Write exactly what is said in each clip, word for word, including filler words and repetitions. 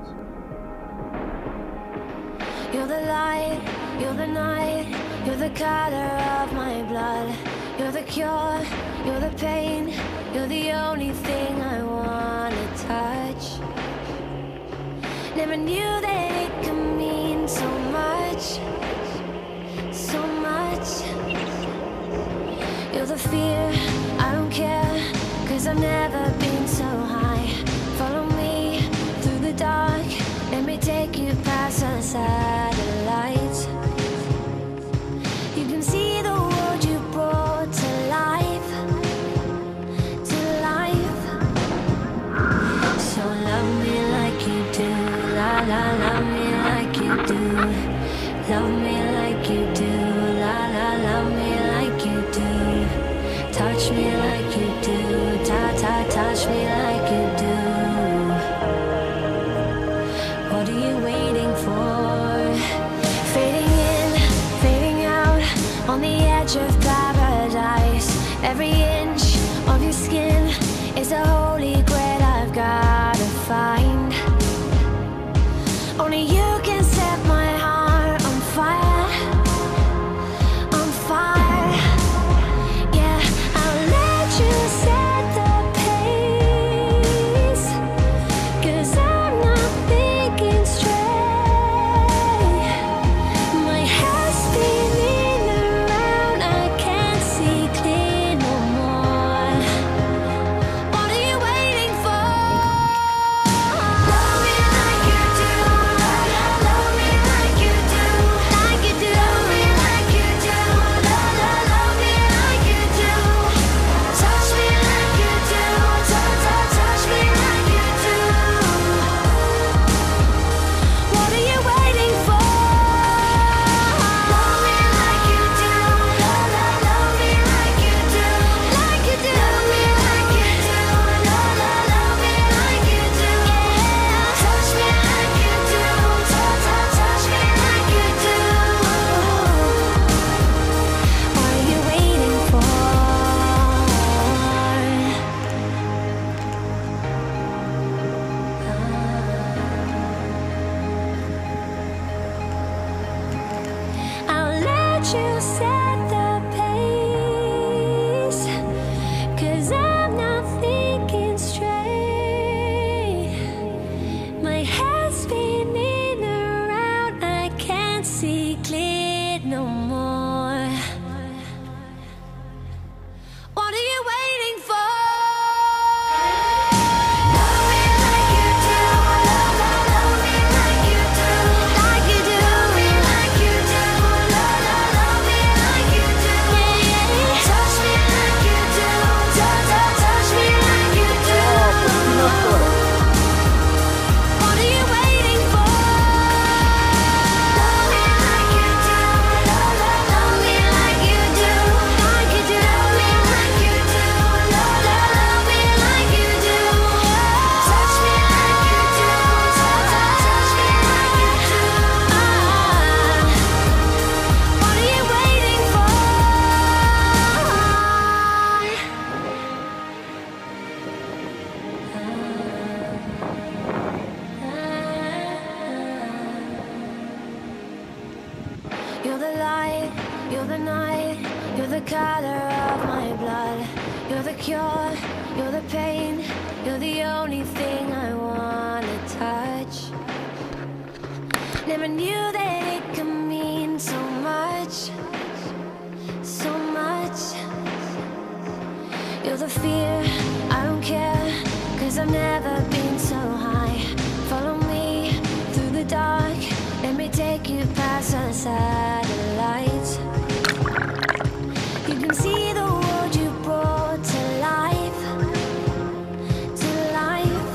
You're the light, you're the night, you're the color of my blood. You're the cure, you're the pain, you're the only thing I wanna touch. Never knew that it could mean so much, so much. You're the fear, I don't care, cause I've never been so high. Follow me through the dark, let me take you past the satellites. You can see the world you brought to life, to life. So love me like you do, la la, love me like you do. Love me like you do, la la, love me like you do. Touch me like you do, ta ta, touch me like you do. What are you waiting for? Fading in, fading out, on the edge of paradise. Every inch of your skin is a holy grail I've gotta find. Only you can set my heart on fire, on fire. Yeah, I'll let you set the pace, cause I'm not thinking straight. My head's spinning around, I can't see clear no more. What are you waiting for? Love me like you do, la la, love me like you do, like you do. Love me like you do, la la, love me like you do. Touch me like you do, ta ta, touch me like you do. What are you waiting for? Love me like you do, la la, love me like you do, like you do. Love me like you do, la la, love me like you do. Yeah, touch me like you do, ta ta, touch me like you do. What are you waiting for? I'll let you set the pace, cause I'm not thinking straight. My head's spinning around, I can't see clear no more. What are you waiting for? Love me like you do, la la, love me like you do, like you do. Love me like you do, la la, love me like you do. Yeah, yeah. Touch me like you do, ta ta, touch me like you do. What are you waiting for? Love me like you do, la la, love me like you do, like you do. Love me like you do, la la, love me like you do. Touch me like you do, ta ta, touch me like you do. What are you waiting for? You're the light, you're the night, you're the color of my blood. You're the cure, you're the pain, you're the only thing I wanna touch. Never knew that it could mean so much, so much. You're the fear, I don't care, cause I've never been so high. Follow me through the dark, let me take you past the satellites. You can see the world you brought to life, to life.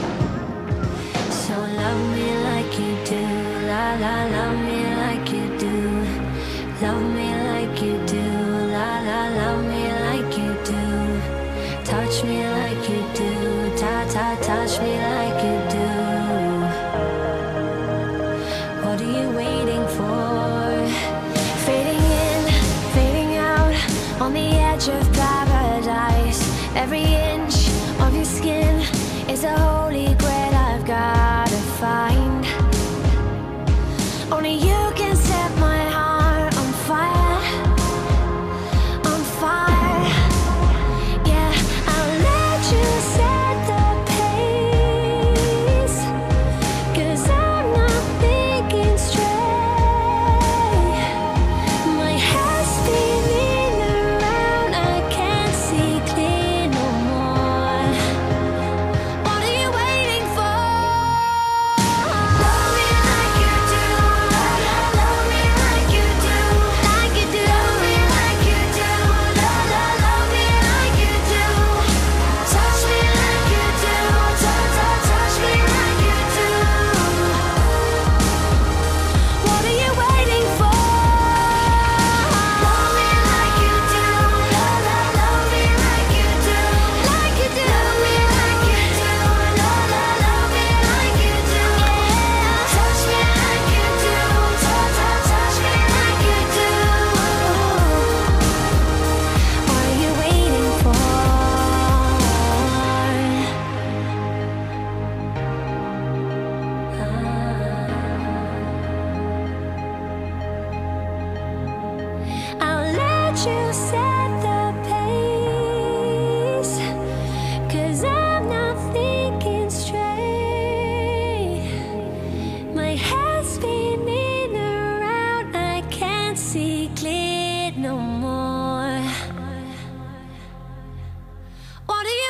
So love me like you do, la la, love me like you do. Love me like you do, la la, love me like you do. Touch me like you do, ta ta, touch me like you do. What are you waiting for? Fading in, fading out, on the edge of paradise. Every inch of your skin is a holy grail I've gotta find. What do you